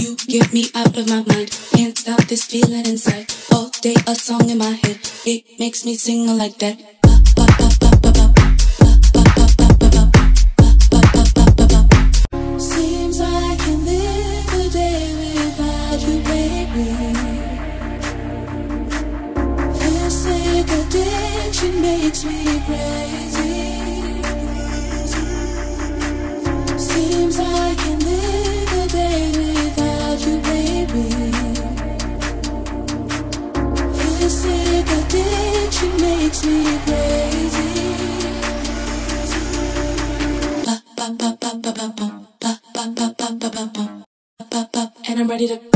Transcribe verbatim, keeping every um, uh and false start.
You get me out of my mind. Can't stop this feeling inside. All day a song in my head. It makes me sing like that. Seems I can live a day without you, baby. This sick addiction makes me crazy. Seems I can live a day without you, baby. This sick addiction makes me crazy. Ba ba ba ba ba ba ba ba ba ba ba ba ba ba, and I'm ready to